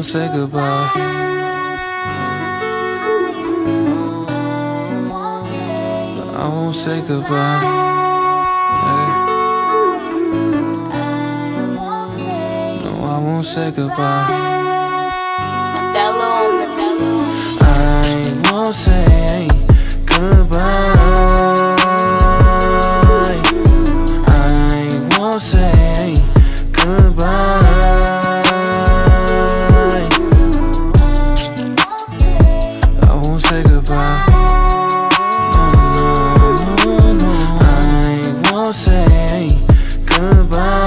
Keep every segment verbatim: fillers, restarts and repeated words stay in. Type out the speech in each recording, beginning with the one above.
won't say goodbye. I won't say goodbye. Hey. No, I won't say goodbye. I won't say goodbye. I won't say goodbye. I won't say goodbye. Say goodbye.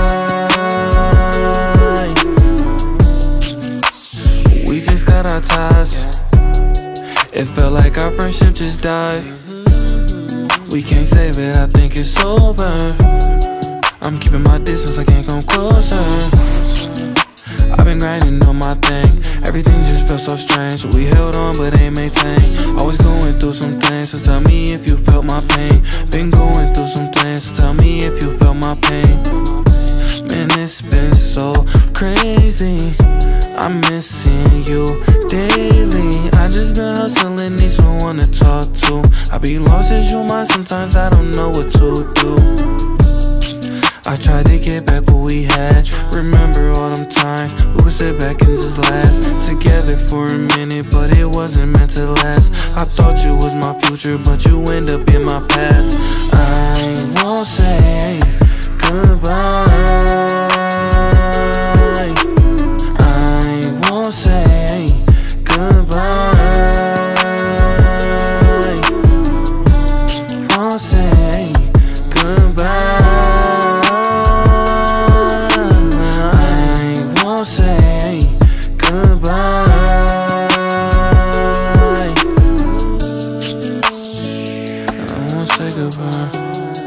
We just got our ties. It felt like our friendship just died. We can't save it, I think it's over. I'm keeping my distance, I can't come closer. I've been grinding on my thing. Everything just felt so strange. We held on but ain't maintained. Always going through some things, so tell me if you felt my pain. Been going through some things, so tell me if you felt my pain. Man, it's been so crazy. I'm missing you daily. I just been hustling, need someone to talk to. I be lost as you mind, sometimes I don't know what to do. I tried to get back what we had. Remember all them times we would sit back and just laugh together for a minute, but it wasn't meant to last. I thought you was my future, but you end up in my past. I won't say goodbye. I won't say goodbye. Won't say goodbye. Say goodbye. I won't say goodbye.